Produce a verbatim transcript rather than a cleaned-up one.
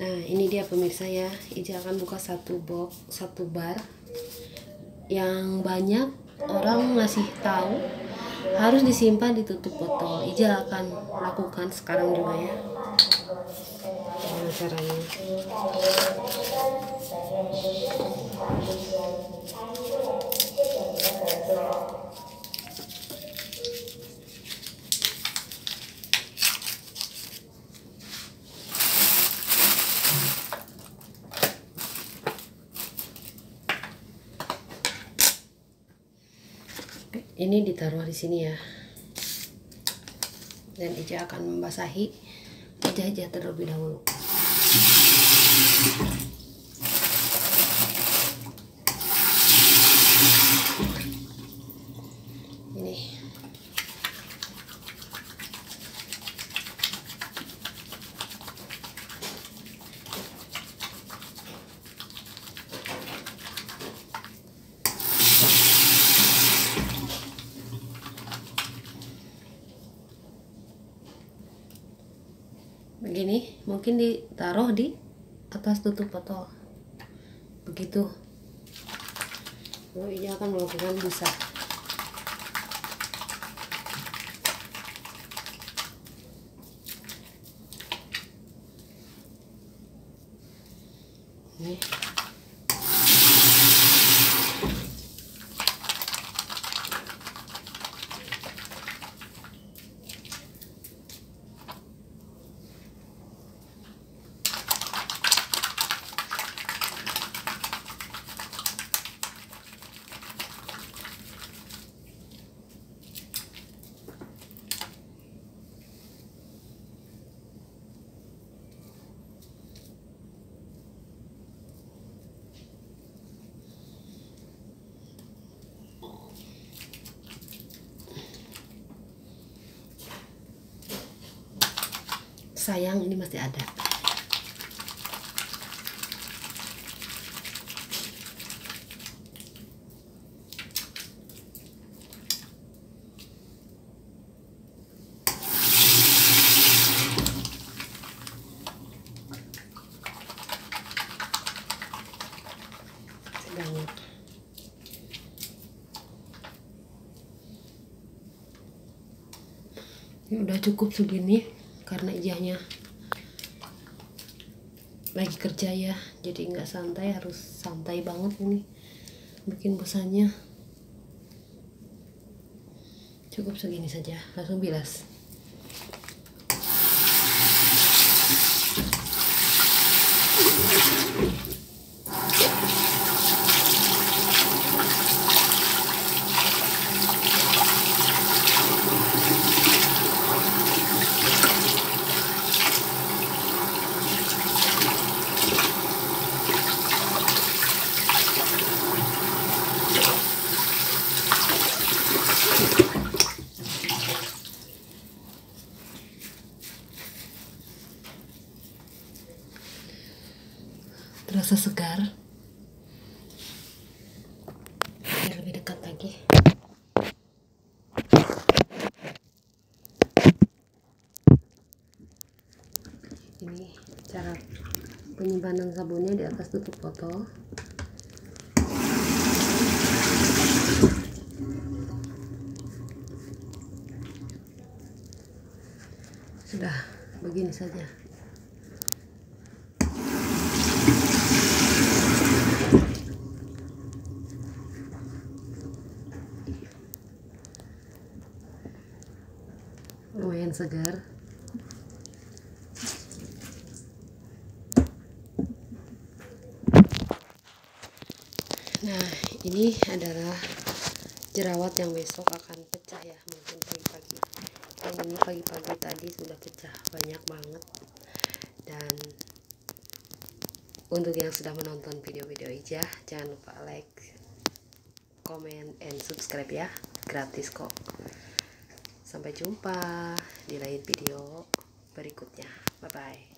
Nah, ini dia pemirsa ya. Ija akan buka satu box, satu bar yang banyak orang ngasih tahu harus disimpan ditutup botol. Ija akan lakukan sekarang juga ya. Gimana caranya? Ini ditaruh di sini ya, dan Ija akan membasahi wajah-wajah terlebih dahulu. Ini begini, mungkin ditaruh di atas tutup botol begitu. Lalu Ija akan melakukan busa. Ini sayang, ini masih ada. Banyak. Ini udah cukup segini karena Ijahnya lagi kerja ya, jadi nggak santai, harus santai banget ini bikin busanya. Cukup segini saja, langsung bilas. Terasa segar. Biar lebih dekat lagi. Ini cara penyimpanan sabunnya di atas tutup botol. Sudah begini saja. Lumayan segar. Nah, ini adalah jerawat yang besok akan pecah ya, mungkin pagi-pagi. Yang ini pagi-pagi tadi sudah pecah banyak banget. Dan untuk yang sudah menonton video-video Ija, jangan lupa like, comment, and subscribe ya, gratis kok. Sampai jumpa di lain video berikutnya. Bye bye.